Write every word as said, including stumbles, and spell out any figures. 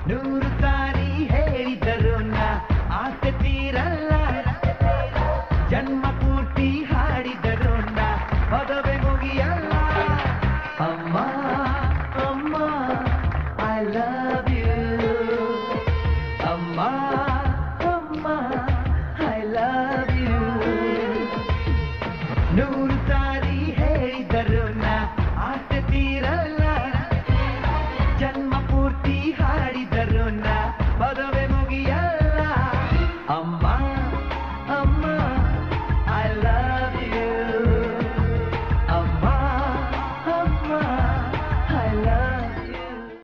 ನೂರು ಸಾರಿ ಹೇಳಿದರು ನಾ ಆಸೆ ತೀರಲ್ಲ ಜನ್ಮ ಪೂರ್ತಿ ಹಾಡಿದರು ನಾ ಪದವೇ ಮುಗಿಯಲ್ಲ ಅಮ್ಮ ಅಮ್ಮ ಐ ಲವ್ ಯು ಅಮ್ಮ ಅಮ್ಮ ಐ ಲವ್ ಯು ನೂರು ಸಾರಿ ಹೇಳಿದರು ನಾ ಆಸೆ ತೀರಲ್ಲ ಜನ್ಮ ಪೂರ್ತಿ ಹಾಡಿದರು ನಾ ಪದವೇ ಮುಗಿಯಲ್ಲ ಅಮ್ಮ